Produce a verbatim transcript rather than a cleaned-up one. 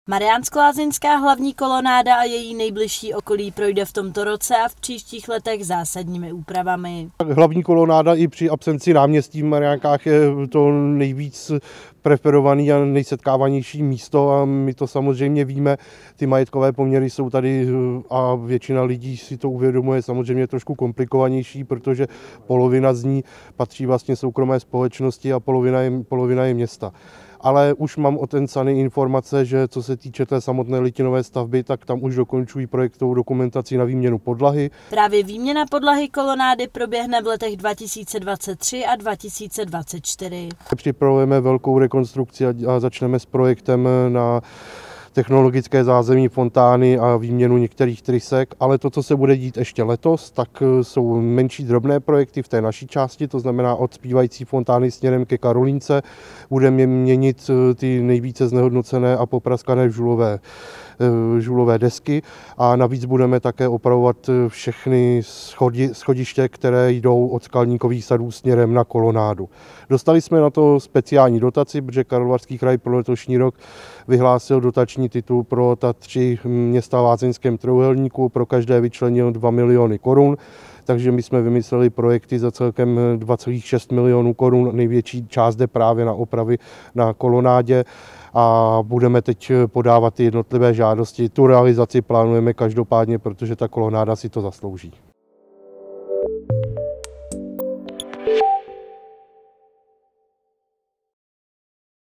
Mariánsko-Lázeňská hlavní kolonáda a její nejbližší okolí projde v tomto roce a v příštích letech zásadními úpravami. Hlavní kolonáda i při absenci náměstí v Mariánkách je to nejvíc preferované a nejsetkávanější místo a my to samozřejmě víme. Ty majetkové poměry jsou tady a většina lidí si to uvědomuje, samozřejmě trošku komplikovanější, protože polovina z ní patří vlastně soukromé společnosti a polovina je, polovina je města. Ale už mám od Encany informace, že co se týče té samotné litinové stavby, tak tam už dokončují projektovou dokumentaci na výměnu podlahy. Právě výměna podlahy kolonády proběhne v letech dva tisíce dvacet tři a dva tisíce dvacet čtyři. Připravujeme velkou rekonstrukci a začneme s projektem na technologické zázemí fontány a výměnu některých trysek, ale to, co se bude dít ještě letos, tak jsou menší drobné projekty v té naší části, to znamená od zpívající fontány směrem ke Karolínce. Budeme měnit ty nejvíce znehodnocené a popraskané žulové, žulové desky a navíc budeme také opravovat všechny schodi, schodiště, které jdou od Skalníkových sadů směrem na kolonádu. Dostali jsme na to speciální dotaci, protože Karlovarský kraj pro letošní rok vyhlásil dotační titul pro ta tři města v lázeňském trojúhelníku, pro každé vyčlenil dva miliony korun. Takže my jsme vymysleli projekty za celkem dva celá šest milionů korun. Největší část jde právě na opravy na kolonádě a budeme teď podávat ty jednotlivé žádosti. Tu realizaci plánujeme každopádně, protože ta kolonáda si to zaslouží.